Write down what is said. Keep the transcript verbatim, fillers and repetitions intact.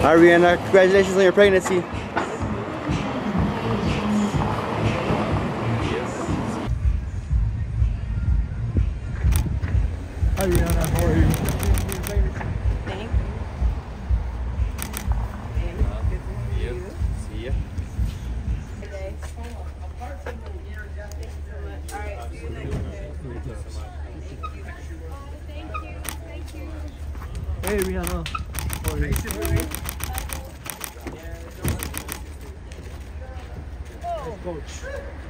Hi Rihanna, congratulations on your pregnancy. Hi Rihanna, how are you? Thank you. See ya. Alright, see you next day. Thank you, thank you. Hey Rihanna, how are you? Whoa. Coach.